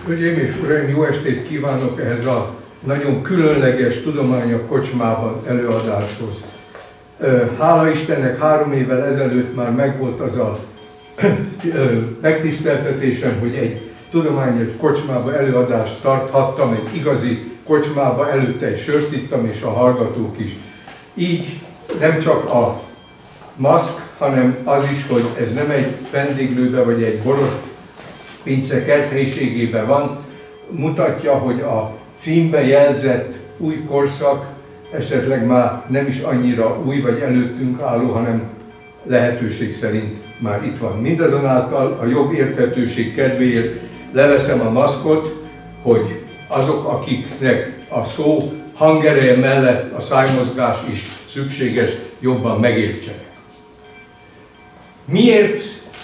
Hölgyeim és uraim, jó estét kívánok ehhez a nagyon különleges Tudomány a kocsmában előadáshoz. Hála Istennek 3 évvel ezelőtt már megvolt az a megtiszteltetésem, hogy egy Tudomány egy kocsmába előadást tarthattam, egy igazi kocsmába, előtte egy sört ittam, és a hallgatók is. Így nem csak a maszk, hanem az is, hogy ez nem egy vendéglőbe vagy egy boros pince kerthelyiségében van, mutatja, hogy a címbe jelzett új korszak esetleg már nem is annyira új vagy előttünk álló, hanem lehetőség szerint már itt van. Mindazonáltal a jobb érthetőség kedvéért leveszem a maszkot, hogy azok, akiknek a szó hangereje mellett a szájmozgás is szükséges, jobban megértsenek. Miért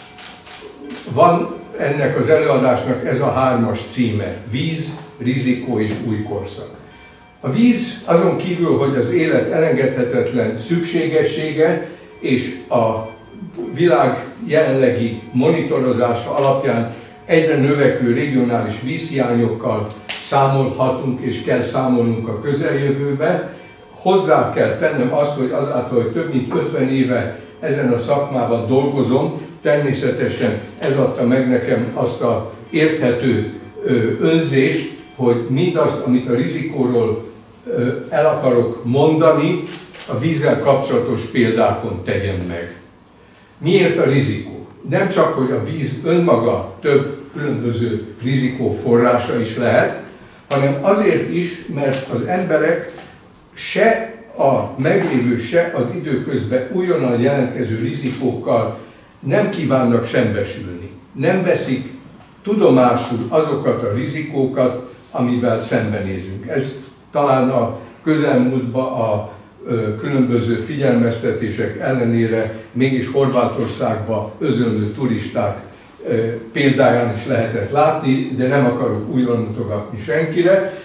van ennek az előadásnak ez a 3-as címe? Víz, rizikó és új korszak. A víz azon kívül, hogy az élet elengedhetetlen szükségessége, és a világ jelenlegi monitorozása alapján egyre növekvő regionális vízhiányokkal számolhatunk és kell számolnunk a közeljövőbe. Hozzá kell tennem azt, hogy azáltal, hogy több mint 50 éve ezen a szakmában dolgozom, természetesen ez adta meg nekem azt az érthető önzést, hogy mindazt, amit a rizikóról el akarok mondani, a vízzel kapcsolatos példákon tegyem meg. Miért a rizikó? Nem csak, hogy a víz önmaga több különböző rizikó forrása is lehet, hanem azért is, mert az emberek se a meglévő, se az időközben újonnan jelentkező rizikókkal nem kívánnak szembesülni. Nem veszik tudomásul azokat a rizikókat, amivel szembenézünk. Ez talán a közelmúltban a különböző figyelmeztetések ellenére mégis Horvátországba özönlő turisták példáján is lehetett látni, de nem akarok újra mutogatni senkire.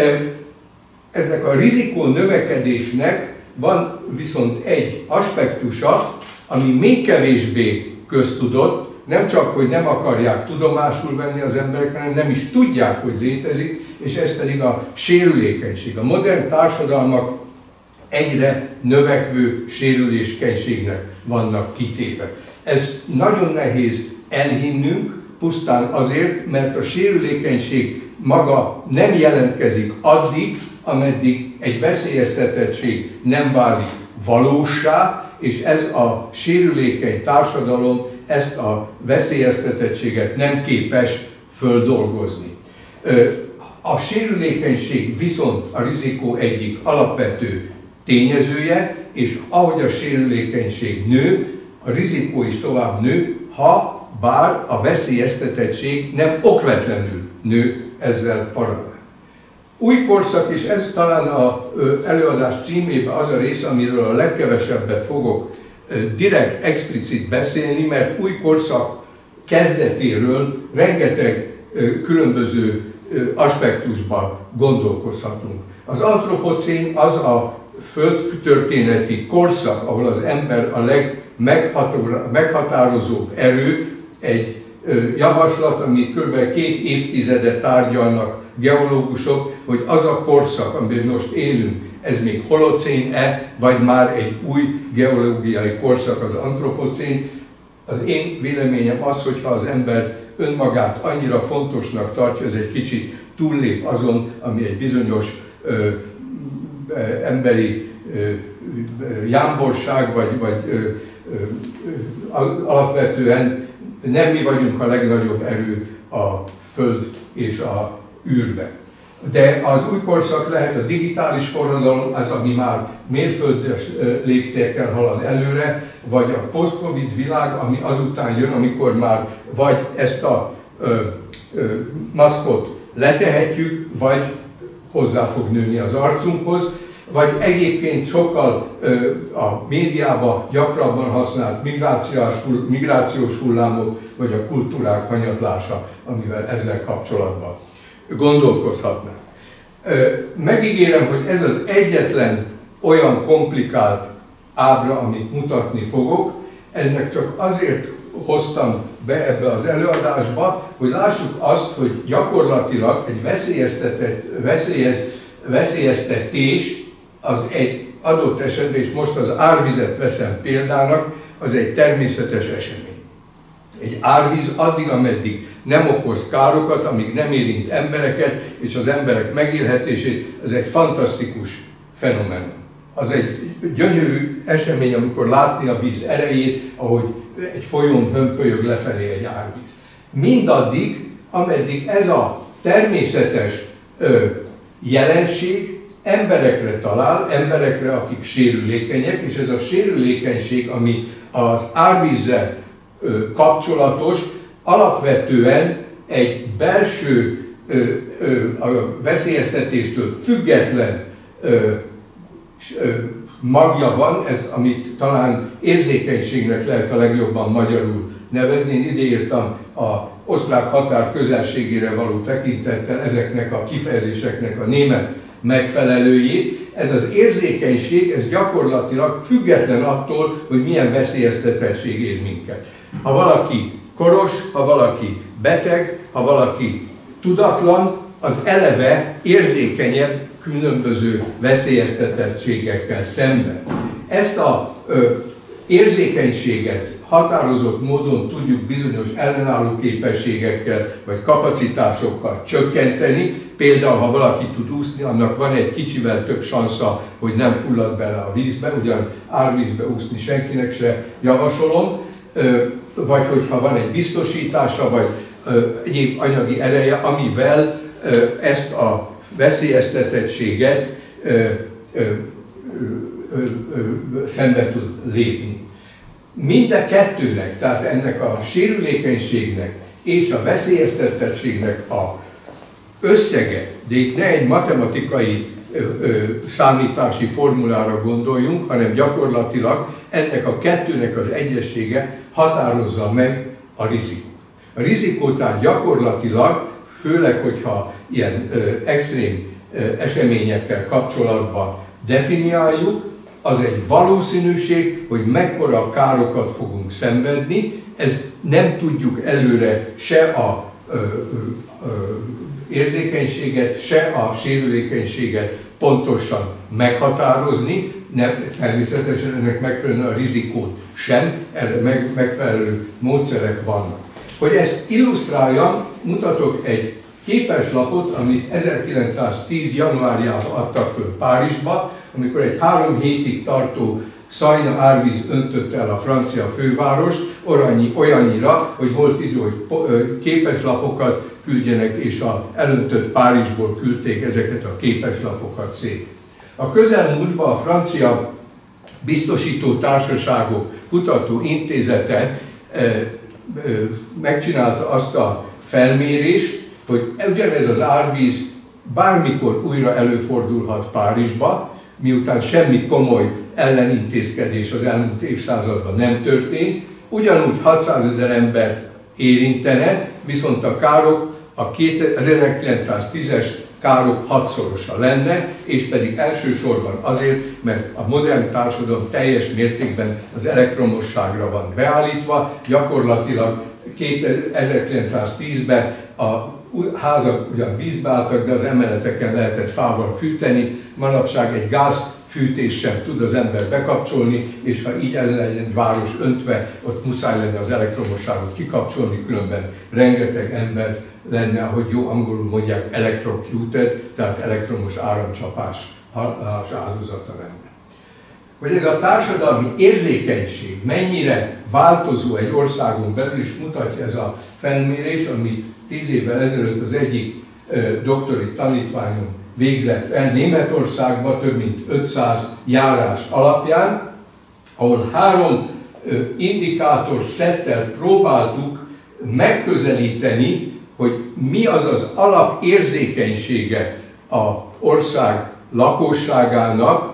Ennek a rizikó növekedésnek van viszont egy aspektusa, ami még kevésbé köztudott, nem csak, hogy nem akarják tudomásul venni az emberek, hanem nem is tudják, hogy létezik, és ez pedig a sérülékenység. A modern társadalmak egyre növekvő sérülékenységnek vannak kitéve. Ez nagyon nehéz elhinnünk, pusztán azért, mert a sérülékenység maga nem jelentkezik addig, ameddig egy veszélyeztetettség nem válik valóssá, és ez a sérülékeny társadalom ezt a veszélyeztetettséget nem képes földolgozni. A sérülékenység viszont a rizikó egyik alapvető tényezője, és ahogy a sérülékenység nő, a rizikó is tovább nő, ha bár a veszélyeztetettség nem okvetlenül nő ezzel paralel. Új korszak, és ez talán az előadás címében az a rész, amiről a legkevesebbet fogok direkt, explicit beszélni, mert új korszak kezdetéről rengeteg különböző aspektusban gondolkozhatunk. Az antropocén az a földtörténeti korszak, ahol az ember a legmeghatározóbb erő, egy javaslat, amit kb. 2 évtizedet tárgyalnak geológusok, hogy az a korszak, amiben most élünk, ez még holocén-e, vagy már egy új geológiai korszak, az antropocén. Az én véleményem az, hogyha az ember önmagát annyira fontosnak tartja, ez egy kicsit túllép azon, ami egy bizonyos emberi jámborság, vagy alapvetően nem mi vagyunk a legnagyobb erő a Föld és a űrbe. De az új korszak lehet a digitális forradalom, az, ami már mérföldes léptékkel halad előre, vagy a post-covid világ, ami azután jön, amikor már vagy ezt a maszkot letehetjük, vagy hozzá fog nőni az arcunkhoz, vagy egyébként sokkal a médiában gyakrabban használt migrációs hullámok, vagy a kultúrák hanyatlása, amivel ezzel kapcsolatban gondolkozhatnánk. Megígérem, hogy ez az egyetlen olyan komplikált ábra, amit mutatni fogok. Ennek csak azért hoztam be ebbe az előadásba, hogy lássuk azt, hogy gyakorlatilag egy veszélyeztetés az egy adott esetben, és most az árvizet veszem példának, az egy természetes esemény. Egy árvíz addig, ameddig nem okoz károkat, amíg nem érint embereket, és az emberek megélhetését, ez egy fantasztikus fenomen. Az egy gyönyörű esemény, amikor látni a víz erejét, ahogy egy folyón hömpölyög lefelé egy árvíz. Mindaddig, ameddig ez a természetes jelenség emberekre talál, emberekre, akik sérülékenyek, és ez a sérülékenység, ami az árvízzel kapcsolatos, alapvetően egy belső a veszélyeztetéstől független magja van, ez, amit talán érzékenységnek lehet a legjobban magyarul nevezni. Én ideírtam az osztrák határ közelségére való tekintettel ezeknek a kifejezéseknek a német megfelelőjét. Ez az érzékenység, ez gyakorlatilag független attól, hogy milyen veszélyeztetettség ér minket. Ha valaki koros, ha valaki beteg, ha valaki tudatlan, az eleve érzékenyebb különböző veszélyeztetettségekkel szemben. Ezt az érzékenységet határozott módon tudjuk bizonyos ellenálló képességekkel vagy kapacitásokkal csökkenteni. Például, ha valaki tud úszni, annak van egy kicsivel több sansza, hogy nem fullad bele a vízbe, ugyan árvízbe úszni senkinek se javasolom, vagy hogyha van egy biztosítása, vagy egyéb anyagi ereje, amivel ezt a veszélyeztetettséget szembe tud lépni. Mind a kettőnek, tehát ennek a sérülékenységnek és a veszélyeztetettségnek a összege, de itt ne egy matematikai számítási formulára gondoljunk, hanem gyakorlatilag ennek a kettőnek az egyessége határozza meg a rizikót. A rizikót tehát gyakorlatilag, főleg, hogyha ilyen extrém eseményekkel kapcsolatban definiáljuk, az egy valószínűség, hogy mekkora károkat fogunk szenvedni, ezt nem tudjuk előre se a érzékenységet, se a sérülékenységet pontosan meghatározni, természetesen ennek megfelelően a rizikót sem, erre megfelelő módszerek vannak. Hogy ezt illusztráljam, mutatok egy képeslapot, amit 1910. januárjában adtak föl Párizsba, amikor egy 3 hétig tartó szajna árvíz öntött el a francia fővárost, olyannyira, hogy volt idő, hogy képeslapokat küldjenek, és az elöntött Párizsból küldték ezeket a képeslapokat szét. A közelmúltban a francia biztosító társaságok kutató intézete megcsinálta azt a felmérést, hogy ugyanez az árvíz bármikor újra előfordulhat Párizsba, miután semmi komoly ellenintézkedés az elmúlt évszázadban nem történt, ugyanúgy 600 000 embert érintene, viszont a károk az 1910-es károk 6-szorosa lenne, és pedig elsősorban azért, mert a modern társadalom teljes mértékben az elektromosságra van beállítva, gyakorlatilag 1910-ben a házak ugyan vízbe álltak, de az emeleteken lehetett fával fűteni, manapság egy gázfűtés sem tud az ember bekapcsolni, és ha így el legyen egy város öntve, ott muszáj lenne az elektromosságot kikapcsolni, különben rengeteg ember lenne, ahogy jó angolul mondják, electrocuted, tehát elektromos áramcsapás áldozata lenne. Hogy ez a társadalmi érzékenység mennyire változó egy országon belül is mutatja ez a felmérés, amit 10 évvel ezelőtt az egyik doktori tanítványom végzett el Németországban több mint 500 járás alapján, ahol 3 indikátor szettel próbáltuk megközelíteni, hogy mi az az alapérzékenysége az ország lakosságának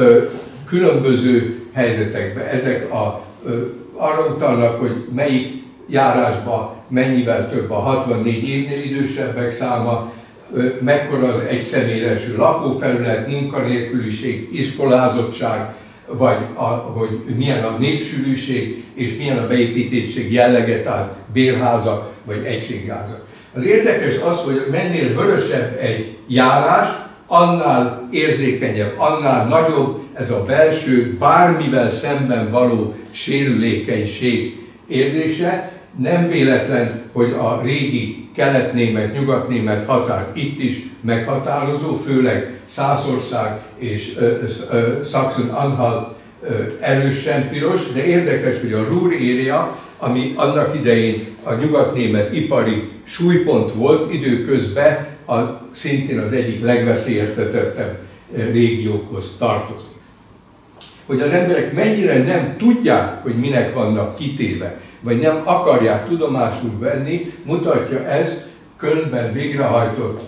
különböző helyzetekben. Ezek arra utalnak, hogy melyik járásban mennyivel több a 64 évnél idősebbek száma, mekkora az egyszemélyre eső lakófelület, munkanélküliség, iskolázottság, vagy hogy milyen a népsűrűség és milyen a beépítettség jellege, tehát bérházak vagy egységházak. Az érdekes az, hogy mennél vörösebb egy járás, annál érzékenyebb, annál nagyobb ez a belső, bármivel szemben való sérülékenység érzése. Nem véletlen, hogy a régi kelet-német, nyugat-német határ itt is meghatározó, főleg Szászország és Sachsen-Anhalt erősen piros, de érdekes, hogy a Ruhr area, ami annak idején a nyugat-német ipari súlypont volt, időközben szintén az egyik legveszélyeztetettebb régiókhoz tartozik. Hogy az emberek mennyire nem tudják, hogy minek vannak kitéve, vagy nem akarják tudomásul venni, mutatja ez Kölnben végrehajtott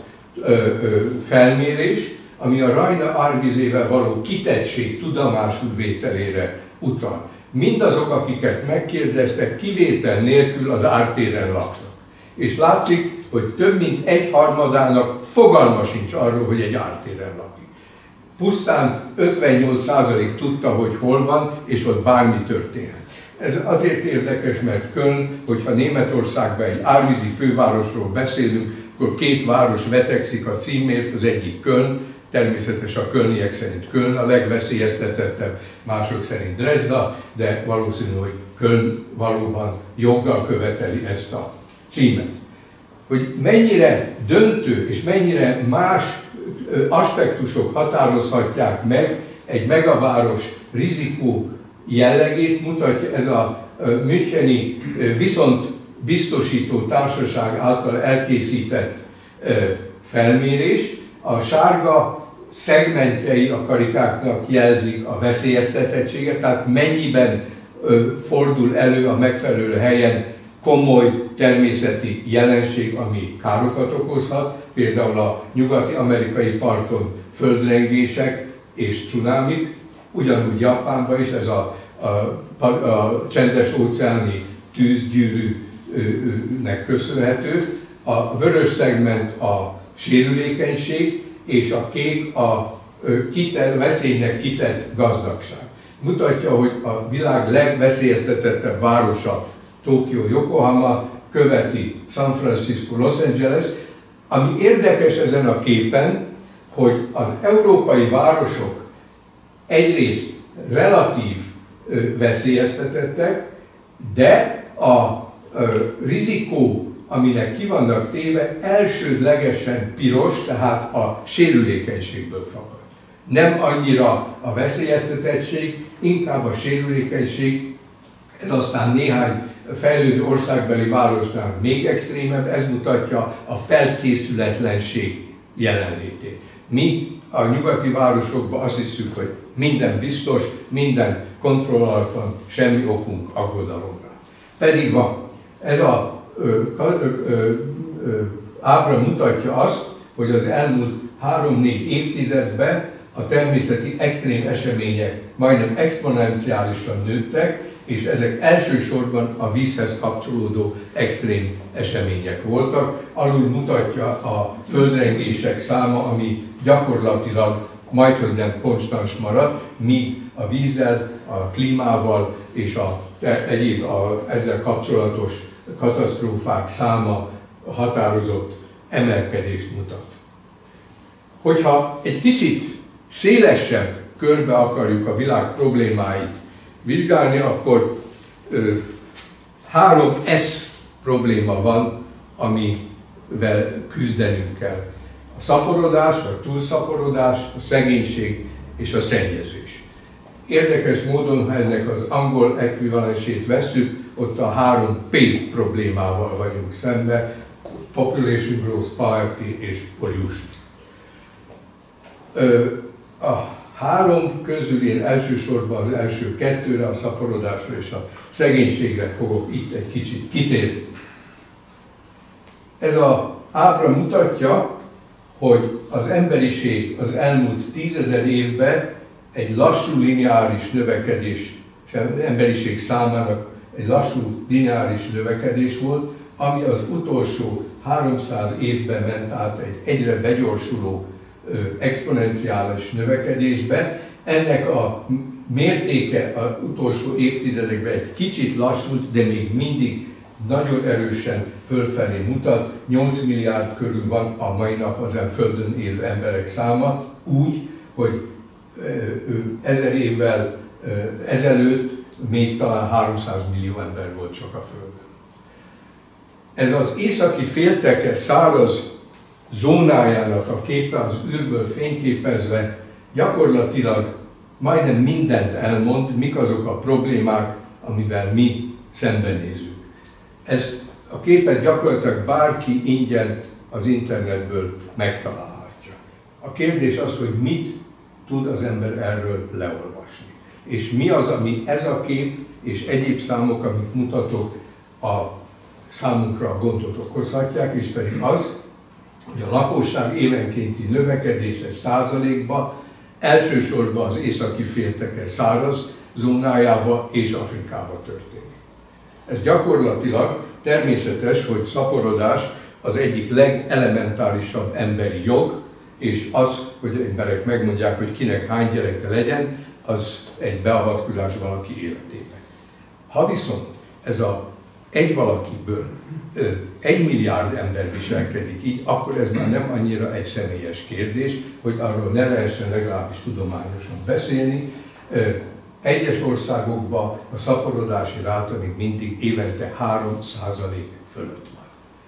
felmérés, ami a Rajna árvizével való kitettség tudomásul vételére utal. Mindazok, akiket megkérdeztek, kivétel nélkül az ártéren laknak. És látszik, hogy több mint 1/3 fogalma sincs arról, hogy egy ártéren lakik. Pusztán 58% tudta, hogy hol van, és ott bármi történhet. Ez azért érdekes, mert Köln, hogyha Németországban egy árvízi fővárosról beszélünk, akkor 2 város vetekszik a címért, az egyik Köln, természetesen a kölniek szerint Köln a legveszélyeztetettebb, mások szerint Dresda, de valószínű, hogy Köln valóban joggal követeli ezt a címet. Hogy mennyire döntő és mennyire más aspektusok határozhatják meg egy megaváros rizikó jellegét, mutatja ez a müncheni viszontbiztosító társaság által elkészített felmérés. A sárga szegmentjei a karikáknak jelzik a veszélyeztetettséget, tehát mennyiben fordul elő a megfelelő helyen komoly természeti jelenség, ami károkat okozhat, például a nyugati-amerikai parton földrengések és cunamik, ugyanúgy Japánban is ez a csendes-óceáni tűzgyűrűnek köszönhető. A vörös szegment a sérülékenység, és a kék a veszélynek kitett gazdagság. Mutatja, hogy a világ legveszélyeztetettebb városa Tokió, Yokohama, követi San Francisco, Los Angeles. Ami érdekes ezen a képen, hogy az európai városok egyrészt relatív veszélyeztetettek, de a rizikó, aminek ki vannak téve, elsődlegesen piros, tehát a sérülékenységből fakad. Nem annyira a veszélyeztetettség, inkább a sérülékenység, ez aztán néhány fejlődő országbeli városnál még extrémebb, ez mutatja a felkészületlenség jelenlétét. Mi a nyugati városokban azt hiszük, hogy minden biztos, minden kontroll alatt van, semmi okunk aggodalomra. Pedig van. Ez a ábra mutatja azt, hogy az elmúlt 3-4 évtizedben a természeti extrém események majdnem exponenciálisan nőttek, és ezek elsősorban a vízhez kapcsolódó extrém események voltak. Alul mutatja a földrengések száma, ami gyakorlatilag majdhogy nem konstans marad, míg a vízzel, a klímával és egyéb ezzel kapcsolatos katasztrófák száma határozott emelkedést mutat. Hogyha egy kicsit szélesebb körbe akarjuk a világ problémáit vizsgálni, akkor 3 S probléma van, amivel küzdenünk kell. A szaporodás, a túlszaporodás, a szegénység és a szennyezés. Érdekes módon, ha ennek az angol ekvivalensét vesszük, ott a 3 P problémával vagyunk szembe, population growth, poverty és pollution. A 3 közül én elsősorban az első 2-re, a szaporodásra és a szegénységre fogok itt egy kicsit kitérni. Ez az ábra mutatja, hogy az emberiség az elmúlt 10 000 évben egy lassú lineáris növekedés, emberiség számának egy lassú lineáris növekedés volt, ami az utolsó 300 évben ment át egy egyre begyorsuló exponenciális növekedésbe. Ennek a mértéke az utolsó évtizedekben egy kicsit lassult, de még mindig nagyon erősen fölfelé mutat, 8 milliárd körül van a mai nap az Földön élő emberek száma, úgy, hogy 1000 évvel ezelőtt még talán 300 millió ember volt csak a Földön. Ez az északi félteke száraz zónájának a képe az űrből fényképezve gyakorlatilag majdnem mindent elmond, mik azok a problémák, amivel mi szembenézünk. Ezt a képet gyakorlatilag bárki ingyen az internetből megtalálhatja. A kérdés az, hogy mit tud az ember erről leolvasni. És mi az, ami ez a kép és egyéb számok, amit mutatok, a számunkra gondot okozhatják, és pedig az, hogy a lakosság évenkénti növekedése százalékban elsősorban az északi félteke száraz zónájába és Afrikába történik. Ez gyakorlatilag természetes, hogy szaporodás az egyik legelementárisabb emberi jog, és az, hogy emberek megmondják, hogy kinek hány gyereke legyen, az egy beavatkozás valaki életébe. Ha viszont ez a egy valakiből 1 milliárd ember viselkedik így, akkor ez már nem annyira egy személyes kérdés, hogy arról ne lehessen legalábbis tudományosan beszélni. Egyes országokban a szaporodási ráta még mindig évente 3% fölött van.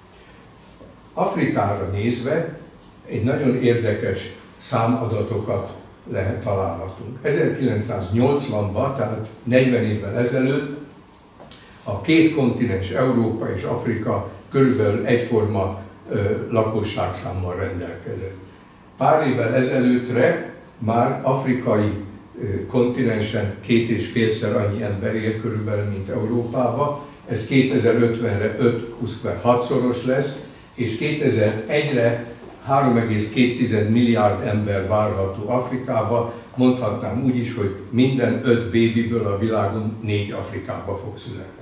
Afrikára nézve egy nagyon érdekes számadatokat találhatunk. 1980-ban, tehát 40 évvel ezelőtt a két kontinens, Európa és Afrika körülbelül egyforma lakosságszámmal rendelkezett. Pár évvel ezelőttre már afrikai kontinensen 2,5-szer annyi ember él körülbelül, mint Európában. Ez 2050-re 5-6-szoros lesz, és 2001-re 3,2 milliárd ember várható Afrikába. Mondhatnám úgy is, hogy minden 5 bébiből a világon 4 Afrikába fog születni.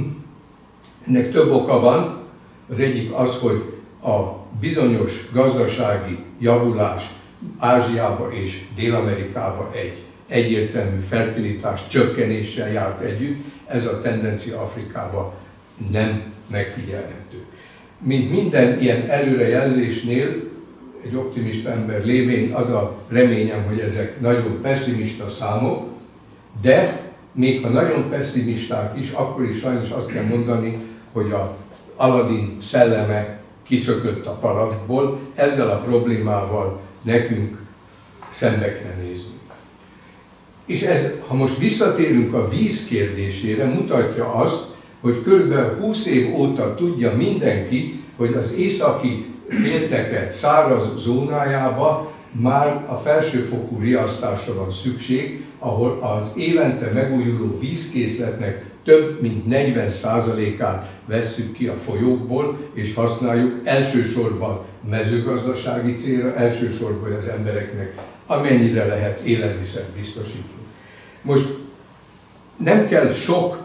Ennek több oka van. Az egyik az, hogy a bizonyos gazdasági javulás Ázsiába és Dél-Amerikába egy egyértelmű fertilitás csökkenéssel járt együtt, ez a tendencia Afrikába nem megfigyelhető. Mint minden ilyen előrejelzésnél, egy optimista ember lévén az a reményem, hogy ezek nagyon pessimista számok, de még ha nagyon pessimisták is, akkor is sajnos azt kell mondani, hogy a Aladdin szelleme kiszökött a palackból, ezzel a problémával nekünk szembe kell nézni. És ez, ha most visszatérünk a víz kérdésére, mutatja azt, hogy kb. 20 év óta tudja mindenki, hogy az északi félteke száraz zónájába már a felsőfokú riasztásra van szükség, ahol az évente megújuló vízkészletnek több mint 40%-át vesszük ki a folyókból, és használjuk elsősorban mezőgazdasági célra, elsősorban az embereknek amennyire lehet élelmiszert biztosítunk. Most nem kell sok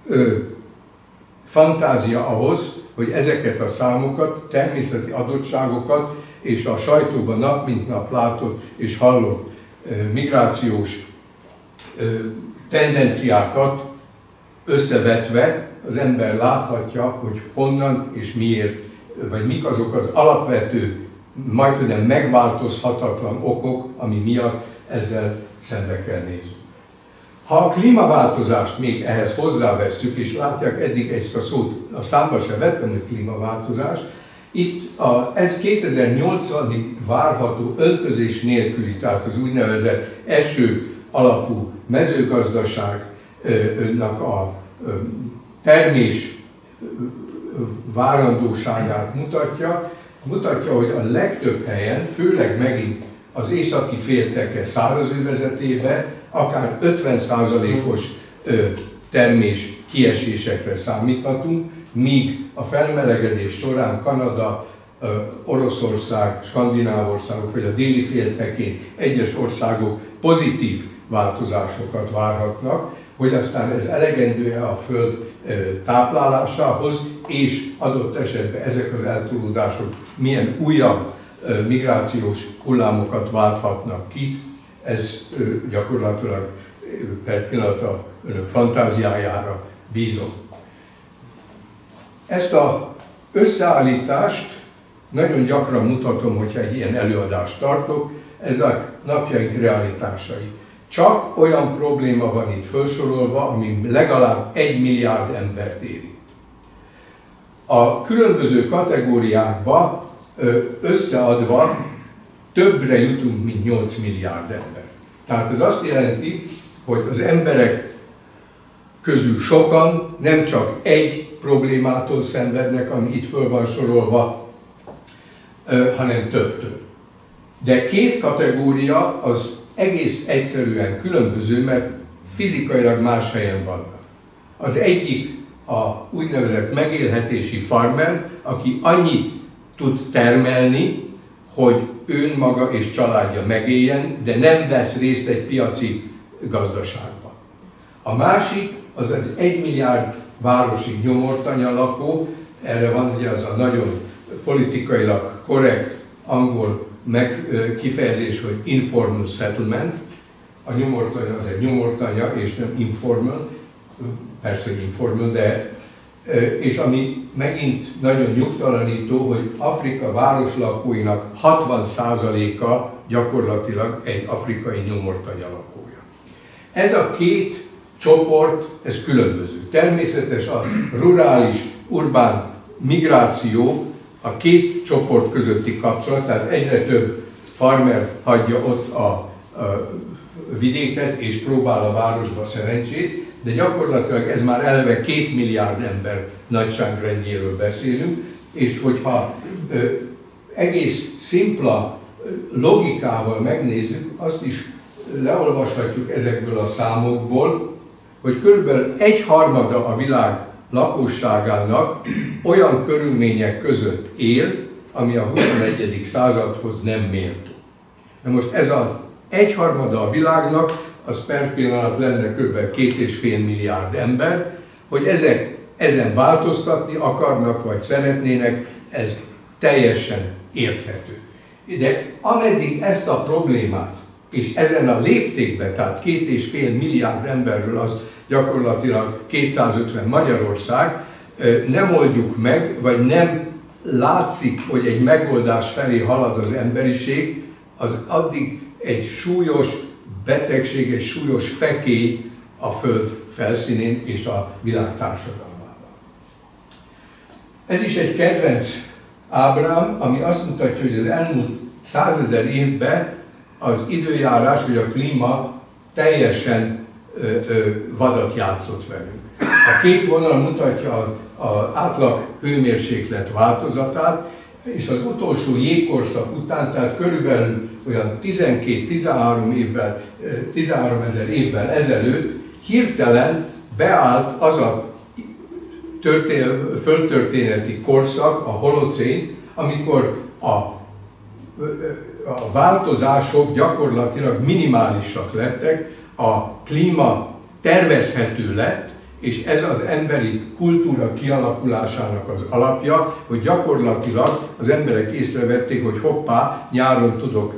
fantázia ahhoz, hogy ezeket a számokat, természeti adottságokat és a sajtóban nap mint nap látott és hallott migrációs tendenciákat összevetve az ember láthatja, hogy honnan és miért, vagy mik azok az alapvető, majdnem megváltozhatatlan okok, ami miatt ezzel szembe kell nézni. Ha a klímaváltozást még ehhez hozzávesszük, és látják, eddig ezt a szót a számba sem vettem, hogy klímaváltozás, itt ez 2080-ig várható öltözés nélküli, tehát az úgynevezett eső alapú mezőgazdaságnak a termés várandóságát mutatja, hogy a legtöbb helyen, főleg megint az északi félteke szárazövezetében, akár 50%-os termés kiesésekre számíthatunk, míg a felmelegedés során Kanada, Oroszország, skandináv országok vagy a déli féltekén egyes országok pozitív változásokat várhatnak, hogy aztán ez elegendő-e a Föld táplálásához, és adott esetben ezek az eltolódások milyen újabb migrációs hullámokat válthatnak ki, ez gyakorlatilag per pillanat a önök fantáziájára bízom. Ezt az összeállítást nagyon gyakran mutatom, hogyha egy ilyen előadást tartok, ezek napjaink realitásai. Csak olyan probléma van itt felsorolva, ami legalább 1 milliárd embert érint. A különböző kategóriákba összeadva többre jutunk, mint 8 milliárd ember. Tehát ez azt jelenti, hogy az emberek közül sokan nem csak egy problémától szenvednek, ami itt föl van sorolva, hanem többtől. De két kategória az egész egyszerűen különböző, mert fizikailag más helyen vannak. Az egyik a úgynevezett megélhetési farmer, aki annyit tud termelni, hogy ő maga és családja megéljen, de nem vesz részt egy piaci gazdaságban. A másik az egy 1 milliárd városi nyomortanya lakó, erre van ugye az a nagyon politikailag korrekt angol kifejezés, hogy informal settlement. A nyomortanya az egy nyomortanya, és nem informal, persze informal, de és ami megint nagyon nyugtalanító, hogy Afrika városlakóinak 60%-a gyakorlatilag egy afrikai nyomortanya lakója. Ez a két csoport, ez különböző. Természetes a rurális-urbán migráció a két csoport közötti kapcsolat, tehát egyre több farmer hagyja ott a vidéket és próbál a városba szerencsét, de gyakorlatilag ez már eleve 2 milliárd ember nagyságrendjéről beszélünk, és hogyha egész szimpla logikával megnézzük, azt is leolvashatjuk ezekből a számokból, hogy körülbelül 1/3 a világ lakosságának olyan körülmények között él, ami a 21. századhoz nem méltó. Na most ez az 1/3 a világnak, az per pillanat lenne kb. 2,5 milliárd ember, hogy ezek ezen változtatni akarnak, vagy szeretnének, ez teljesen érthető. De ameddig ezt a problémát, és ezen a léptékben, tehát 2,5 milliárd emberről, az gyakorlatilag 250 Magyarország, nem oldjuk meg, vagy nem látszik, hogy egy megoldás felé halad az emberiség, az addig egy súlyos betegség, egy súlyos fekély a Föld felszínén és a világ társadalmában. Ez is egy kedvenc ábrám, ami azt mutatja, hogy az elmúlt 100 000 évben az időjárás vagy a klíma teljesen vadat játszott velünk. A kék vonal mutatja az átlag hőmérséklet változatát, és az utolsó jégkorszak után, tehát körülbelül olyan 12-13 000 évvel ezelőtt hirtelen beállt az a földtörténeti korszak, a holocén, amikor a változások gyakorlatilag minimálisak lettek, a klíma tervezhető lett, és ez az emberi kultúra kialakulásának az alapja, hogy gyakorlatilag az emberek észrevették, hogy hoppá, nyáron tudok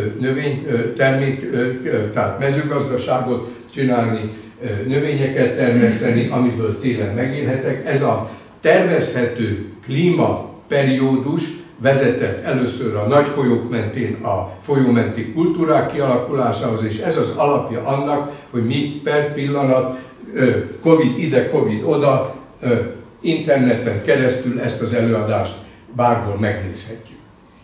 tehát mezőgazdaságot csinálni, növényeket termeszteni, amiből télen megélhetek. Ez a tervezhető klímaperiódus vezetett először a nagy folyók mentén a folyómenti kultúrák kialakulásához, és ez az alapja annak, hogy mi per pillanat Covid ide, Covid oda, interneten keresztül ezt az előadást bárhol megnézhetjük.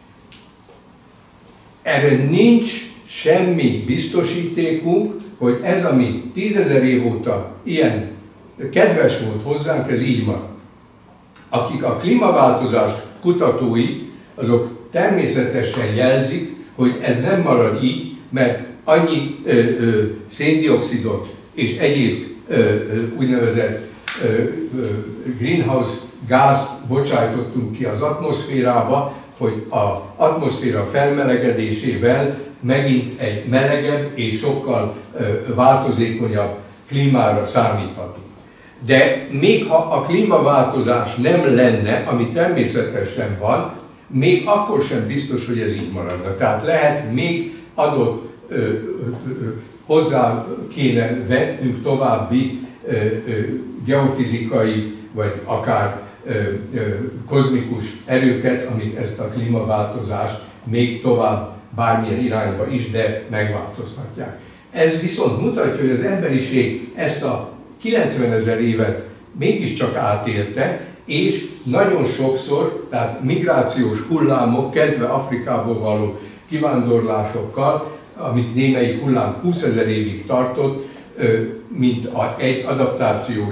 Erre nincs semmi biztosítékunk, hogy ez, ami 10 000 év óta ilyen kedves volt hozzánk, ez így marad. Akik a klímaváltozás kutatói, azok természetesen jelzik, hogy ez nem marad így, mert annyi széndioxidot és egyéb úgynevezett greenhouse gázt bocsájtottunk ki az atmoszférába, hogy az atmoszféra felmelegedésével megint egy melegebb és sokkal változékonyabb klímára számíthatunk. De még ha a klímaváltozás nem lenne, ami természetesen van, még akkor sem biztos, hogy ez így maradna. Tehát lehet még adott hozzá kéne vetnünk további geofizikai vagy akár kozmikus erőket, amik ezt a klímaváltozást még tovább bármilyen irányba is, de megváltoztatják. Ez viszont mutatja, hogy az emberiség ezt a 90 000 évet mégiscsak átélte, és nagyon sokszor, tehát migrációs hullámok, kezdve Afrikából való kivándorlásokkal, amik némelyik hullám 20 000 évig tartott, mint egy adaptációs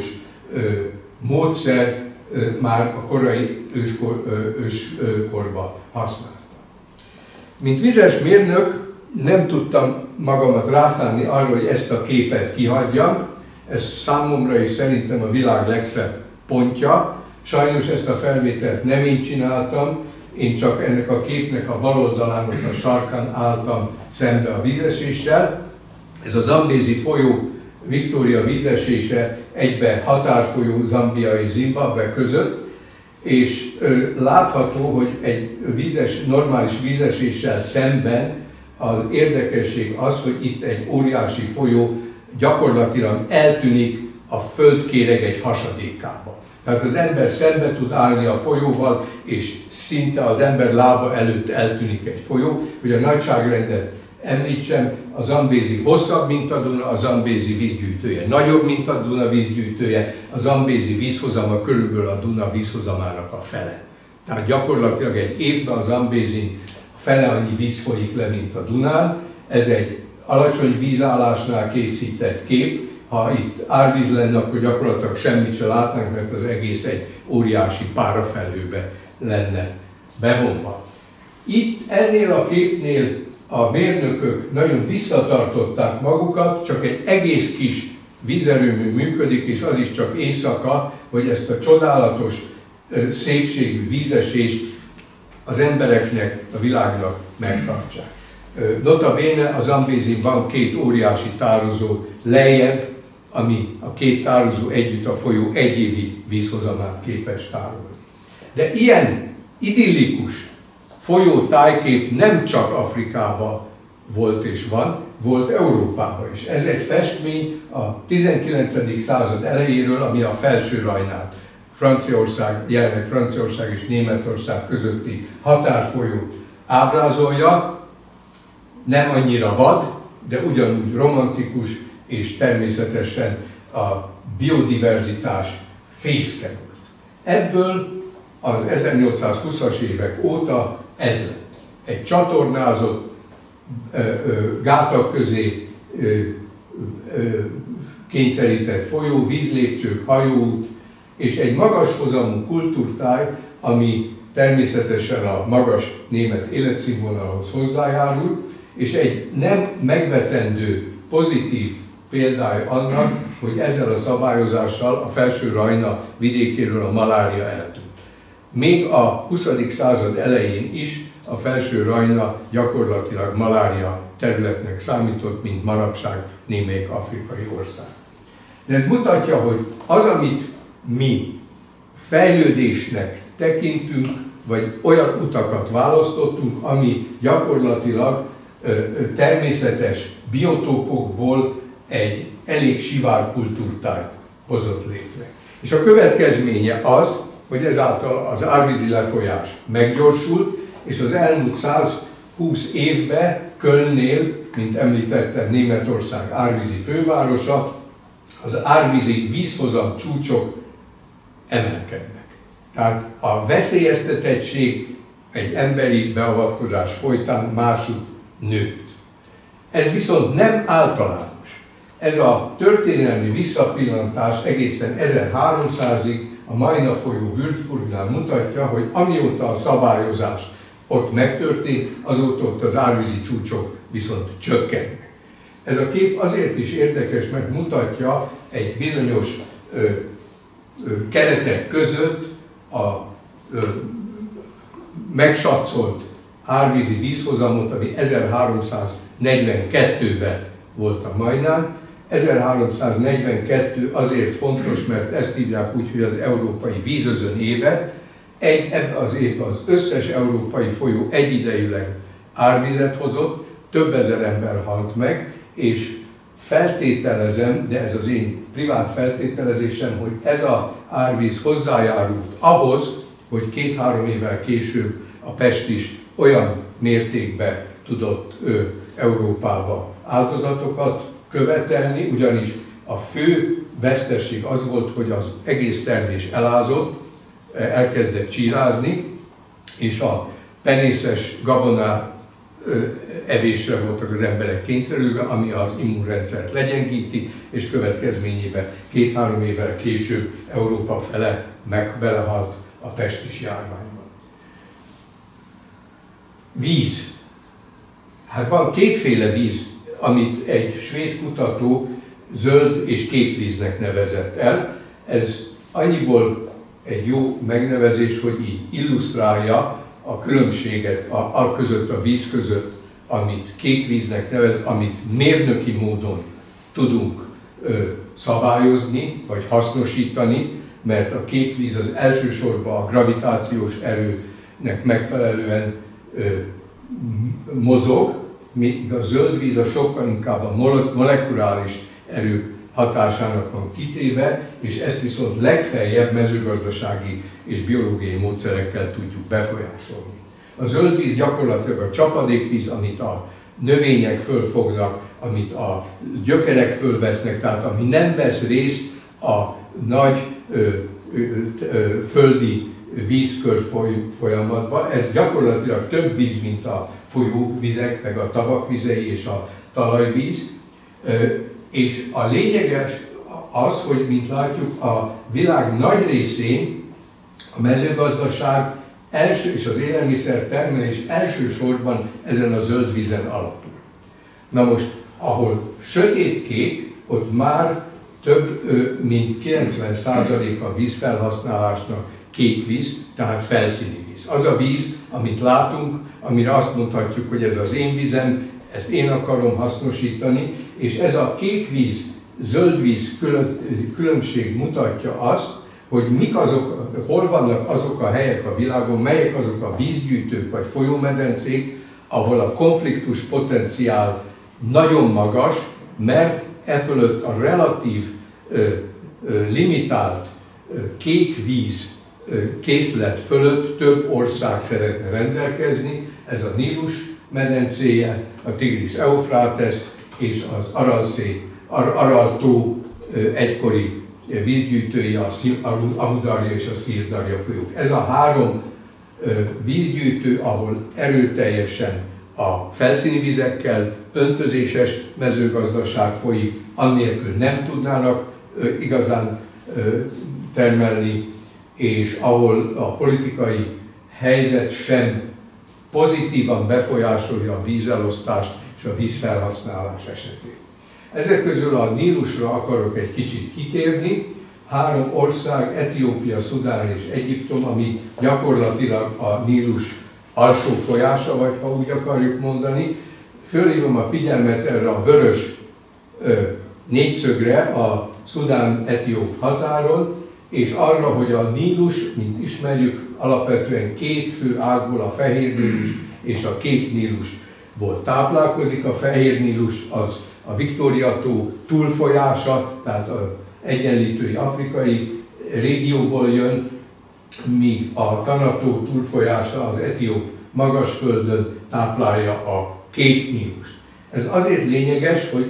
módszer már a korai őskorban használta. Mint vizes mérnök nem tudtam magamat rászánni arra, hogy ezt a képet kihagyjam. Ez számomra és szerintem a világ legszebb pontja. Sajnos ezt a felvételt nem én csináltam, én csak ennek a képnek a bal oldalán, ott a sarkán álltam szembe a vízeséssel. Ez a Zambézi folyó Victoria vízesése, egybe határfolyó Zambia és Zimbabwe között, és látható, hogy egy normális vízeséssel szemben az érdekesség az, hogy itt egy óriási folyó gyakorlatilag eltűnik a földkéreg egy hasadékába. Tehát az ember szembe tud állni a folyóval, és szinte az ember lába előtt eltűnik egy folyó. Hogy a nagyságrendet említsem, a Zambézi hosszabb, mint a Duna, a Zambézi vízgyűjtője nagyobb, mint a Duna vízgyűjtője, a Zambézi vízhozama körülbelül a Duna vízhozamának a fele. Tehát gyakorlatilag egy évben a Zambézin fele annyi víz folyik le, mint a Dunán. Ez egy alacsony vízállásnál készített kép. Ha itt árvíz lenne, akkor gyakorlatilag semmit se látnánk, mert az egész egy óriási párafelhőbe lenne bevonva. Itt ennél a képnél a mérnökök nagyon visszatartották magukat, csak egy egész kis vízerőmű működik, és az is csak éjszaka, hogy ezt a csodálatos szépségű vízesést az embereknek, a világnak megtartsák. Nota bene, a Zambézin van két óriási tározó lejjebb, ami a két tározó együtt a folyó egyévi vízhozamát képes tárolni. De ilyen idillikus folyó tájkép nem csak Afrikában volt és van, volt Európában is. Ez egy festmény a 19. század elejéről, ami a Felső-Rajnát, jelenleg Franciaország és Németország közötti határfolyót ábrázolja. Nem annyira vad, de ugyanúgy romantikus, és természetesen a biodiverzitás fészke volt. Ebből az 1820-as évek óta ez lett. Egy csatornázott gátak közé kényszerített folyó, vízlépcsők, hajóút, és egy magashozamú kultúrtáj, ami természetesen a magas német életszínvonalhoz hozzájárul, és egy nem megvetendő pozitív példája annak, hogy ezzel a szabályozással a Felső-Rajna vidékéről a malária eltűnt. Még a 20. század elején is a Felső-Rajna gyakorlatilag malária területnek számított, mint manapság némelyik afrikai ország. De ez mutatja, hogy az, amit mi fejlődésnek tekintünk, vagy olyan utakat választottunk, ami gyakorlatilag természetes biotópokból egy elég sivár kultúrtájt hozott létre. És a következménye az, hogy ezáltal az árvízi lefolyás meggyorsult, és az elmúlt 120 évben Kölnnél, mint említettem, Németország árvízi fővárosa, az árvízi vízhozam csúcsok emelkednek. Tehát a veszélyeztetettség egy emberi beavatkozás folytán másút nőtt. Ez viszont nem általános. Ez a történelmi visszapillantás egészen 1300-ig a Majna folyó Würzburgnál mutatja, hogy amióta a szabályozás ott megtörtént, azóta ott az árvízi csúcsok viszont csökkennek. Ez a kép azért is érdekes, mert mutatja egy bizonyos keretek között a megsatszollt árvízi vízhozamot, ami 1342-ben volt a Majnán. 1342 azért fontos, mert ezt hívják úgy, hogy az európai vízözön éve. Ebben az évben az összes európai folyó egyidejűleg árvizet hozott, több ezer ember halt meg, és feltételezem, de ez az én privát feltételezésem, hogy ez az árvíz hozzájárult ahhoz, hogy 2-3 évvel később a Pest is olyan mértékben tudott Európába áldozatokat követelni, ugyanis a fő vesztesség az volt, hogy az egész termés elázott, elkezdett csírázni, és a penészes gabona evésre voltak az emberek kényszerülve, ami az immunrendszert legyengíti, és következményében 2-3 évvel később Európa fele belehalt a pestis járványban. Víz. Hát van kétféle víz, amit egy svéd kutató zöld és kék víznek nevezett el. Ez annyiból egy jó megnevezés, hogy így illusztrálja a különbséget a víz között, amit kék víznek nevez, amit mérnöki módon tudunk szabályozni, vagy hasznosítani, mert a kék víz az elsősorban a gravitációs erőnek megfelelően mozog, míg a zöld víz a sokkal inkább a molekuláris erők hatásának van kitéve, és ezt viszont legfeljebb mezőgazdasági és biológiai módszerekkel tudjuk befolyásolni. A zöld víz gyakorlatilag a csapadékvíz, amit a növények fölfognak, amit a gyökerek fölvesznek, tehát ami nem vesz részt a nagy földi vízkör folyamatban. Ez gyakorlatilag több víz, mint a folyóvizek, meg a tavak vizei és a talajvíz. És a lényeges az, hogy mint látjuk, a világ nagy részén a mezőgazdaság és az élelmiszertermelés elsősorban ezen a zöld vízen alapul. Na most, ahol sötétkék, ott már több mint 90% a vízfelhasználásnak kék víz, tehát felszíni víz. Az a víz, amit látunk, amire azt mondhatjuk, hogy ez az én vízem, ezt én akarom hasznosítani, és ez a kék víz, zöld víz különbség mutatja azt, hogy hol vannak azok a helyek a világon, melyek azok a vízgyűjtők vagy folyómedencék, ahol a konfliktus potenciál nagyon magas, mert e fölött a relatív limitált kék víz készlet fölött több ország szeretne rendelkezni. Ez a Nílus medencéje, a Tigris-Eufrates és az Aral-tó egykori vízgyűjtői, a Amu-Darja és a Szir-Darja folyók. Ez a 3 vízgyűjtő, ahol erőteljesen a felszíni vizekkel öntözéses mezőgazdaság folyik, annélkül nem tudnának igazán termelni, és ahol a politikai helyzet sem pozitívan befolyásolja a vízelosztást és a vízfelhasználás esetét. Ezek közül a Nílusra akarok egy kicsit kitérni. 3 ország, Etiópia, Szudán és Egyiptom, ami gyakorlatilag a Nílus alsó folyása, vagy ha úgy akarjuk mondani. Fölhívom a figyelmet erre a vörös négyszögre a Szudán-Etióp határon, és arra, hogy a Nílus, mint ismerjük, alapvetően 2 fő ágból, a Fehér Nílus és a Kék Nílusból táplálkozik. A Fehér Nílus az a Viktória-tó túlfolyása, tehát az egyenlítői afrikai régióból jön, míg a Tana-tó túlfolyása az etióp magasföldön táplálja a Kék Nílust. Ez azért lényeges, hogy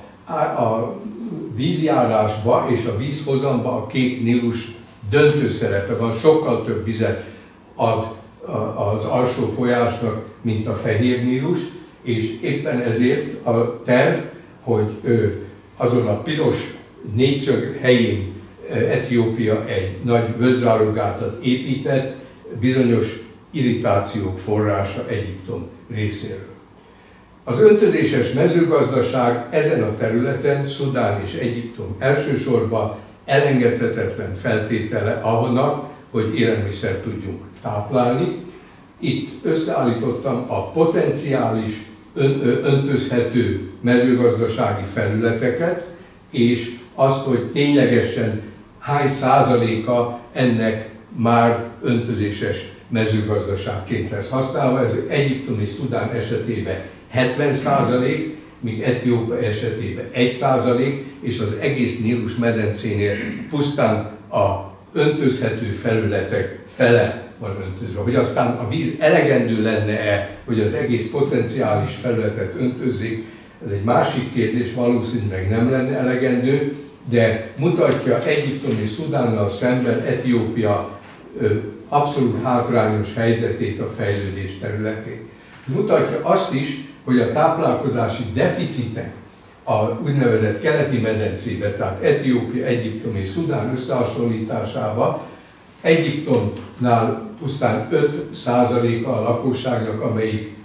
a vízjárásba és a vízhozamba a Kék Nílus döntő szerepe van, sokkal több vizet ad az alsó folyásnak, mint a Fehér Nílus, és éppen ezért a terv, hogy azon a piros négyszög helyén Etiópia egy nagy völgyzálogátat épített, bizonyos irritációk forrása Egyiptom részéről. Az öntözéses mezőgazdaság ezen a területen, Szudán és Egyiptom elsősorban elengedhetetlen feltétele ahonnan, hogy élelmiszert tudjunk táplálni. Itt összeállítottam a potenciális öntözhető mezőgazdasági felületeket, és azt, hogy ténylegesen hány százaléka ennek már öntözéses mezőgazdaságként lesz használva. Ez Egyiptom és Szudán esetében 70%, míg Etiópia esetében 1%, és az egész Nílus medencénél pusztán a öntözhető felületek fele van öntözve. Hogy aztán a víz elegendő lenne-e, hogy az egész potenciális felületet öntözzék, ez egy másik kérdés, valószínűleg nem lenne elegendő, de mutatja Egyiptom és Szudánnal szemben Etiópia abszolút hátrányos helyzetét a fejlődés területén. Ez mutatja azt is, hogy a táplálkozási deficitek a úgynevezett keleti medencébe, tehát Etiópia, Egyiptom és Szudán összehasonlításában Egyiptomnál pusztán 5%-a a lakosságnak, amelyik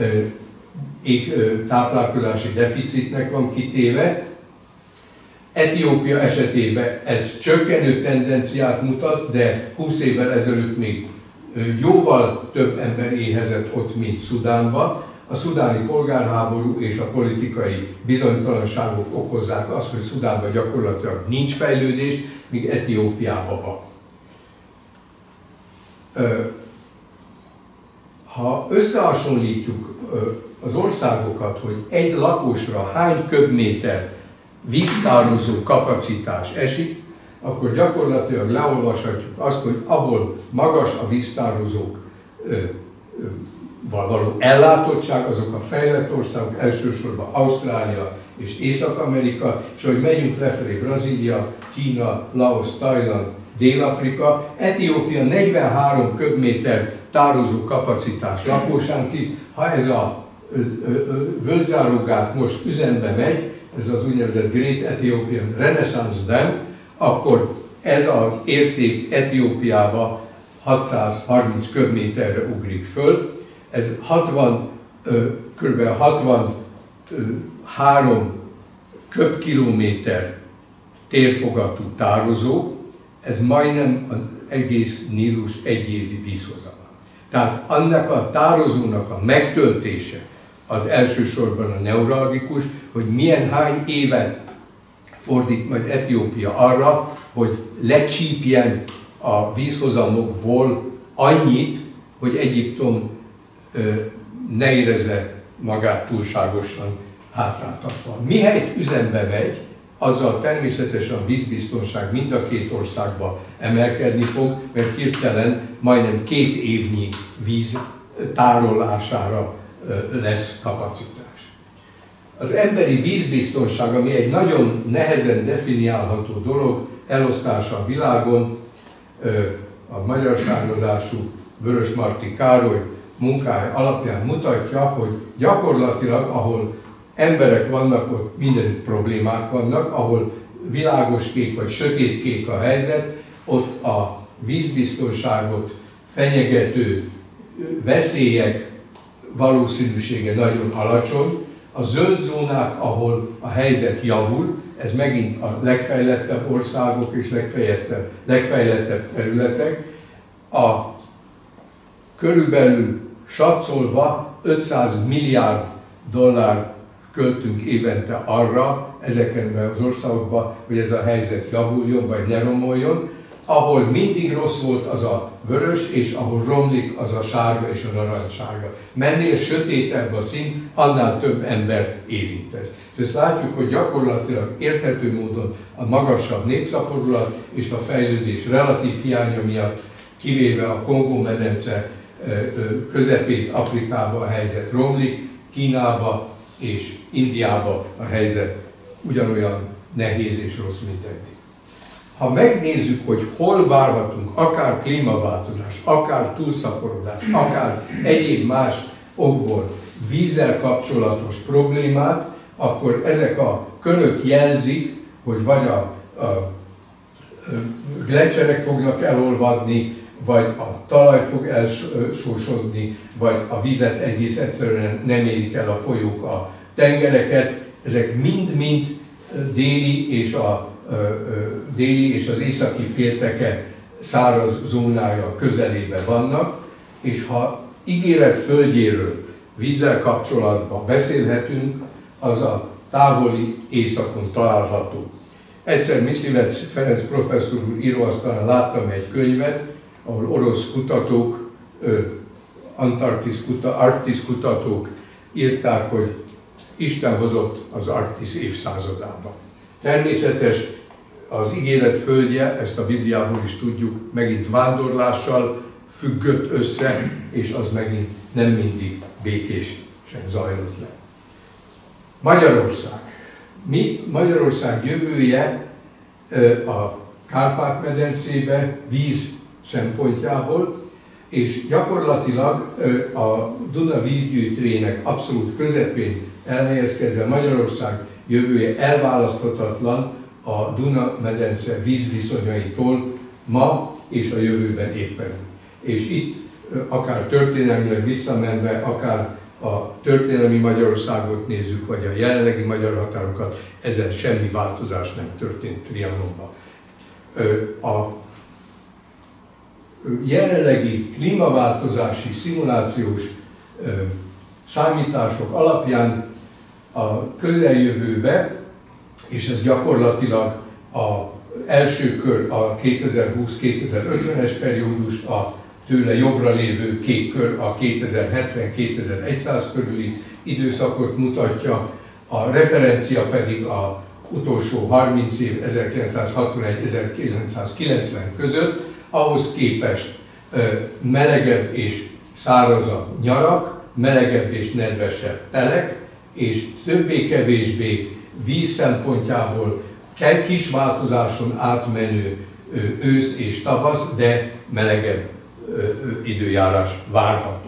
táplálkozási deficitnek van kitéve. Etiópia esetében ez csökkenő tendenciát mutat, de 20 évvel ezelőtt még jóval több ember éhezett ott, mint Szudánban. A szudáni polgárháború és a politikai bizonytalanságok okozzák azt, hogy Szudánban gyakorlatilag nincs fejlődés, míg Etiópiában van. Ha összehasonlítjuk az országokat, hogy egy lakosra hány köbméter víztározó kapacitás esik, akkor gyakorlatilag leolvashatjuk azt, hogy ahol magas a víztározók való ellátottság, azok a fejlett országok, elsősorban Ausztrália és Észak-Amerika, és ahogy megyünk lefelé Brazília, Kína, Laosz, Tajland, Dél-Afrika, Etiópia 43 köbméter tározó kapacitás lakosánként. Ha ez a völgyzárógát most üzembe megy, ez az úgynevezett Great Ethiopian Renaissance Dam, akkor ez az érték Etiópiába 630 köbméterre ugrik föl. Ez kb. 63 köbkilométer térfogatú tározó, ez majdnem az egész Nílus egyévi vízhozama. Tehát annak a tározónak a megtöltése az elsősorban a neuralgikus, hogy hány évet fordít majd Etiópia arra, hogy lecsípjen a vízhozamokból annyit, hogy Egyiptom ne érezze magát túlságosan hátráltatva. Mihelyt üzembe megy, azzal természetesen a vízbiztonság mind a két országban emelkedni fog, mert hirtelen majdnem 2 évnyi víz tárolására lesz kapacitás. Az emberi vízbiztonság, ami egy nagyon nehezen definiálható dolog, elosztása a világon, a magyar származású Vörösmarty Károly munkája alapján mutatja, hogy gyakorlatilag, ahol emberek vannak, ott mindenütt problémák vannak, ahol világoskék vagy sötétkék a helyzet, ott a vízbiztonságot fenyegető veszélyek valószínűsége nagyon alacsony. A zöld zónák, ahol a helyzet javul, ez megint a legfejlettebb országok és legfejlettebb területek, körülbelül satszolva 500 milliárd dollár költünk évente arra ezekben az országokban, hogy ez a helyzet javuljon vagy ne romoljon. Ahol mindig rossz volt, az a vörös, és ahol romlik, az a sárga és a narancssárga. Mennél sötétebb a szín, annál több embert érint ez. És ezt látjuk, hogy gyakorlatilag érthető módon a magasabb népszaporulat és a fejlődés relatív hiánya miatt, kivéve a Kongó-medence közepét Afrikában a helyzet romlik, Kínába és Indiába a helyzet ugyanolyan nehéz és rossz, mint eddig. Ha megnézzük, hogy hol várhatunk akár klímaváltozás, akár túlszaporodás, akár egyéb más okból vízzel kapcsolatos problémát, akkor ezek a körök jelzik, hogy vagy a gleccserek fognak elolvadni, vagy a talaj fog elsósodni, vagy a vizet egész egyszerűen nem érik el a folyók a tengereket. Ezek mind-mind déli és az északi félteke száraz zónája közelében vannak, és ha ígéret földjéről vízzel kapcsolatban beszélhetünk, az a távoli északon található. Egyszer Misliwecz Ferenc professzor úr íróasztalán láttam egy könyvet, ahol orosz kutatók, arktisz kutatók írták, hogy Isten hozott az Arktisz évszázadába. Természetes, az ígéret földje, ezt a Bibliából is tudjuk, megint vándorlással függött össze, és az megint nem mindig békésen zajlott le. Magyarország. Magyarország jövője a Kárpát-medencébe víz szempontjából, és gyakorlatilag a Duna vízgyűjtőjének abszolút közepén elhelyezkedve Magyarország jövője elválaszthatatlan a Duna-medence vízviszonyaitól ma és a jövőben éppen. És itt akár történelmileg visszamenve, akár a történelmi Magyarországot nézzük, vagy a jelenlegi magyar határokat, ezzel semmi változás nem történt Trianonban. A jelenlegi klímaváltozási szimulációs számítások alapján a közeljövőbe, és ez gyakorlatilag az első kör, a 2020-2050-es periódust, a tőle jobbra lévő kék kör a 2070-2100 körüli időszakot mutatja, a referencia pedig az utolsó 30 év 1961-1990 között, ahhoz képest melegebb és szárazabb nyarak, melegebb és nedvesebb telek, és többé-kevésbé víz szempontjából kis változáson átmenő ősz és tavasz, de melegebb időjárás várható.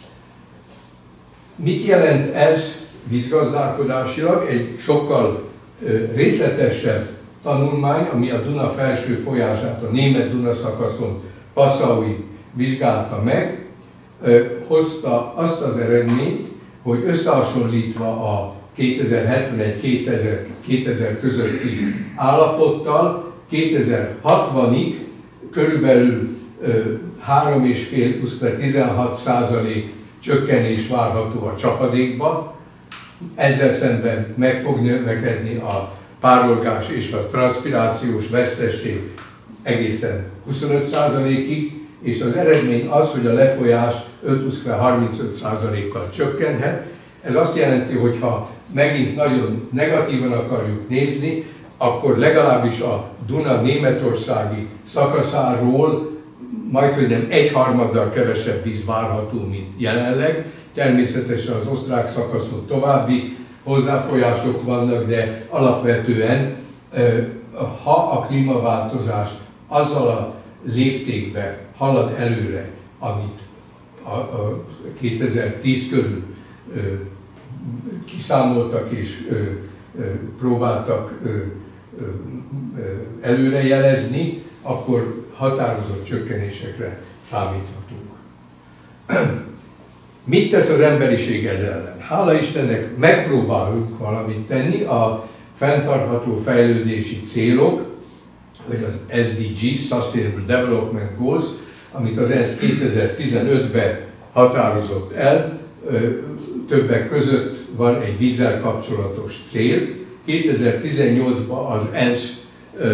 Mit jelent ez vízgazdálkodásilag? Egy sokkal részletesebb tanulmány, ami a Duna felső folyását a német Duna szakaszon Passauig vizsgálta meg, hozta azt az eredményt, hogy összehasonlítva a 2071-2000 közötti állapottal 2060-ig körülbelül 3,5-16% csökkenés várható a csapadékban. Ezzel szemben meg fog növekedni a párolgás és a transzpirációs vesztesség egészen 25%-ig, és az eredmény az, hogy a lefolyás 5-35%-kal csökkenhet. Ez azt jelenti, hogy ha megint nagyon negatívan akarjuk nézni, akkor legalábbis a Duna németországi szakaszáról majdhogy nem 1/3-dal kevesebb víz várható, mint jelenleg. Természetesen az osztrák szakaszon további hozzáfolyások vannak, de alapvetően, ha a klímaváltozás azzal a léptékben halad előre, amit a 2010 körül kiszámoltak és próbáltak előrejelezni, akkor határozott csökkenésekre számíthatunk. Mit tesz az emberiség ez ellen? Hála Istennek megpróbálunk valamit tenni, a fenntartható fejlődési célok, vagy az SDGs, Sustainable Development Goals, amit az ENSZ 2015-ben határozott el, többek között van egy vízzel kapcsolatos cél. 2018-ban az ENSZ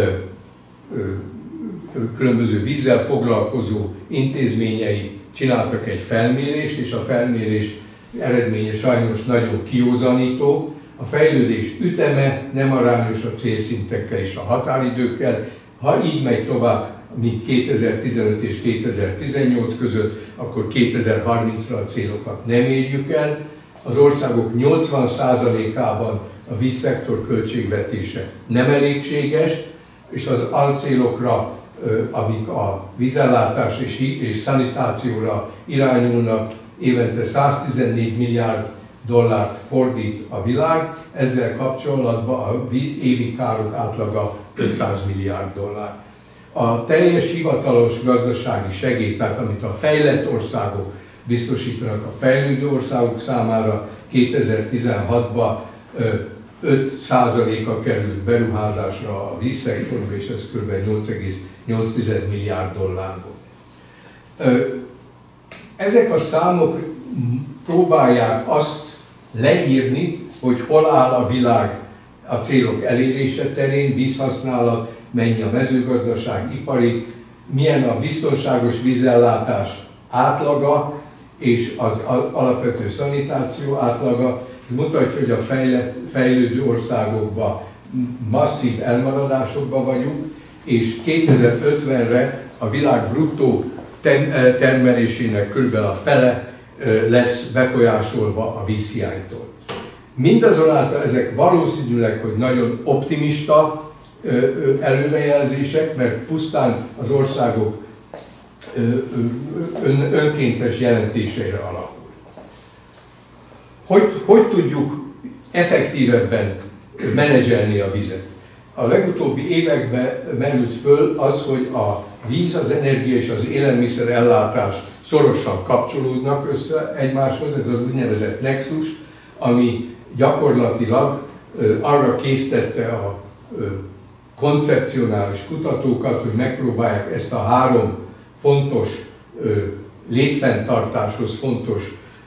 különböző vízzel foglalkozó intézményei csináltak egy felmérést, és a felmérés eredménye sajnos nagyon kiózanító. A fejlődés üteme nem arányos a célszintekkel és a határidőkkel. Ha így megy tovább, mint 2015 és 2018 között, akkor 2030-ra a célokat nem érjük el. Az országok 80%-ában a vízszektor költségvetése nem elégséges, és az alcélokra, amik a vízellátás és szanitációra irányulnak, évente 114 milliárd dollárt fordít a világ, ezzel kapcsolatban a évi károk átlaga 500 milliárd dollár. A teljes hivatalos gazdasági segély, tehát amit a fejlett országok biztosítanak a fejlődő országok számára, 2016-ban 5%-a került beruházásra a vízszektorba, és ez kb. 8,8 milliárd dollár volt. Ezek a számok próbálják azt leírni, hogy hol áll a világ a célok elérése terén, vízhasználat, mennyi a mezőgazdaság, ipari, milyen a biztonságos vízellátás átlaga és az alapvető szanitáció átlaga, ez mutatja, hogy a fejlődő országokban masszív elmaradásokban vagyunk, és 2050-re a világ bruttó termelésének kb. A fele lesz befolyásolva a vízhiánytól. Mindazonáltal ezek valószínűleg, hogy nagyon optimista előrejelzések, mert pusztán az országok önkéntes jelentéseire alapul. Hogy tudjuk effektívebben menedzselni a vizet? A legutóbbi években merült föl az, hogy a víz, az energia és az élelmiszer ellátás szorosan kapcsolódnak össze egymáshoz, ez az úgynevezett nexus, ami gyakorlatilag arra késztette a koncepcionális kutatókat, hogy megpróbálják ezt a három fontos létfenntartáshoz fontos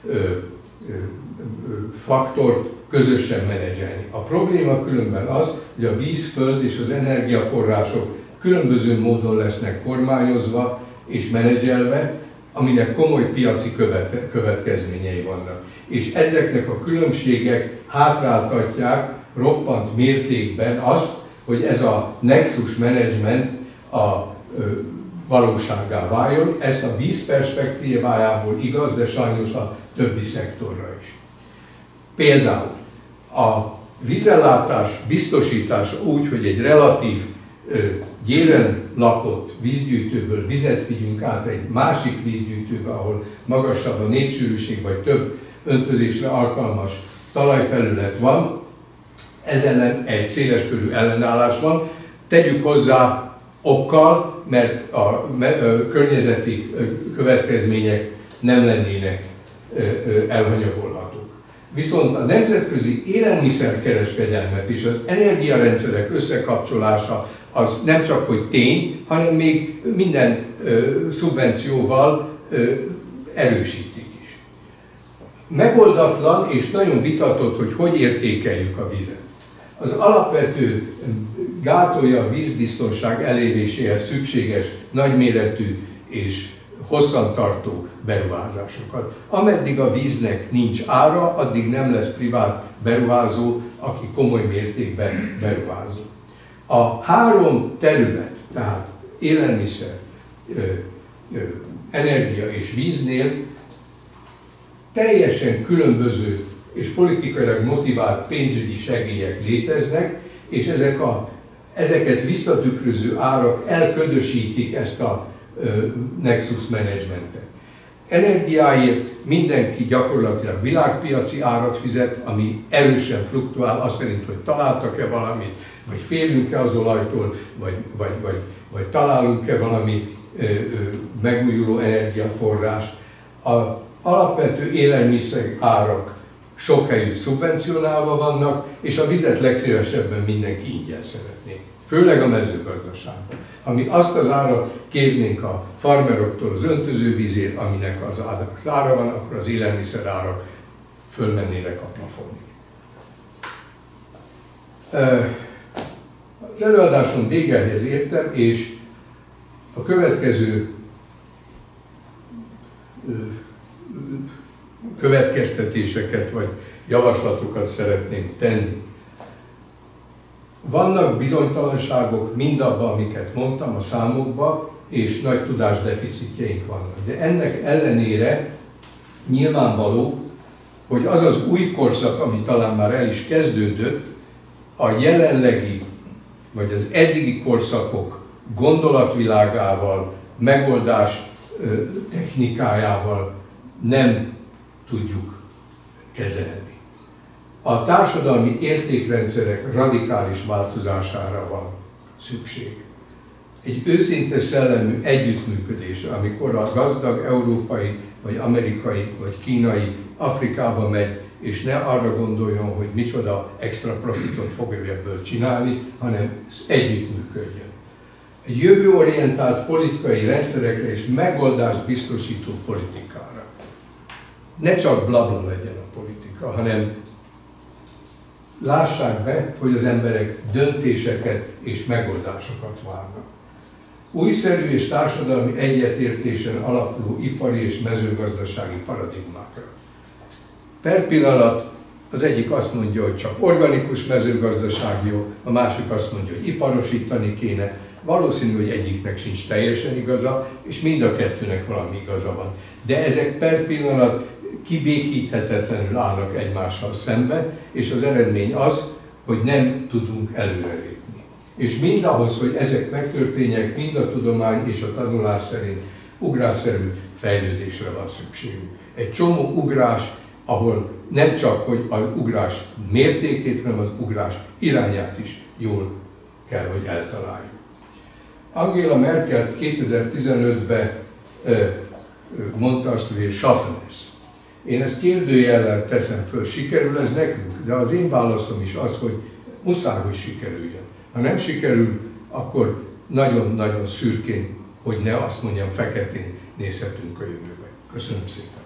faktort közösen menedzselni. A probléma különben az, hogy a víz, föld és az energiaforrások különböző módon lesznek kormányozva és menedzselve, aminek komoly piaci következményei vannak. És ezeknek a különbségek hátráltatják roppant mértékben azt, hogy ez a nexus management a valósággá váljon. Ezt a víz perspektívájából igaz, de sajnos a többi szektorra is. Például a vízellátás biztosítása úgy, hogy egy relatív gyéren lakott vízgyűjtőből vizet vigyünk át egy másik vízgyűjtőbe, ahol magasabb a népsűrűség vagy több öntözésre alkalmas talajfelület van, ez ellen egy széleskörű ellenállás van. Tegyük hozzá okkal, mert a környezeti következmények nem lennének elhanyagolhatók. Viszont a nemzetközi élelmiszerkereskedelmet és az energiarendszerek összekapcsolása az nem csak hogy tény, hanem még minden szubvencióval erősítik is. Megoldatlan és nagyon vitatott, hogy értékeljük a vizet. Az alapvető gátolja a vízbiztonság eléréséhez szükséges nagyméretű és hosszantartó beruházásokat. Ameddig a víznek nincs ára, addig nem lesz privát beruházó, aki komoly mértékben beruházó. A három terület, tehát élelmiszer, energia és víznél teljesen különböző és politikailag motivált pénzügyi segélyek léteznek, és ezeket visszatükröző árak elködösítik ezt a nexus managementet. Energiáért mindenki gyakorlatilag világpiaci árat fizet, ami erősen fluktuál, azt szerint, hogy találtak-e valamit, vagy félünk-e az olajtól, vagy találunk-e valami megújuló energiaforrást. Az alapvető élelmiszer árak sok helyütt szubvencionálva vannak, és a vizet legszívesebben mindenki ingyen szeretné. Főleg a mezőgazdaságban. Ami azt az árat kérnénk a farmeroktól az öntözővízért, aminek az ára van, akkor az élelmiszer árak fölmennének a plafonig. Az előadásom végéhez értem, és a következő következtetéseket vagy javaslatokat szeretném tenni. Vannak bizonytalanságok mindabban, amiket mondtam a számokban, és nagy tudásdeficitjeink vannak. De ennek ellenére nyilvánvaló, hogy az az új korszak, ami talán már el is kezdődött, a jelenlegi, vagy az eddigi korszakok gondolatvilágával, megoldás technikájával nem tudjuk kezelni. A társadalmi értékrendszerek radikális változására van szükség. Egy őszinte szellemű együttműködésre, amikor a gazdag európai, vagy amerikai, vagy kínai Afrikába megy, és ne arra gondoljon, hogy micsoda extra profitot fog ebből csinálni, hanem együttműködjön. Egy jövőorientált politikai rendszerekre és megoldást biztosító politikára. Ne csak blabla legyen a politika, hanem lássák be, hogy az emberek döntéseket és megoldásokat várnak. Újszerű és társadalmi egyetértésen alapuló ipari és mezőgazdasági paradigmákra. Per pillanat Az egyik azt mondja, hogy csak organikus mezőgazdaság jó, a másik azt mondja, hogy iparosítani kéne. Valószínű, hogy egyiknek sincs teljesen igaza, és mind a kettőnek valami igaza van. De ezek per pillanat kibékíthetetlenül állnak egymással szembe, és az eredmény az, hogy nem tudunk előrelépni. És mindahhoz, hogy ezek megtörténjenek, mind a tudomány és a tanulás szerint ugrásszerű fejlődésre van szükségünk. Egy csomó ugrás, ahol nem csak, hogy az ugrás mértékét, hanem az ugrás irányát is jól kell, hogy eltaláljuk. Angela Merkel 2015-ben mondta azt, hogy schaffen es. Én ezt kérdőjellel teszem föl, sikerül ez nekünk? De az én válaszom is az, hogy muszáj, hogy sikerüljön. Ha nem sikerül, akkor nagyon-nagyon szürkén, hogy ne azt mondjam, feketén nézhetünk a jövőbe. Köszönöm szépen!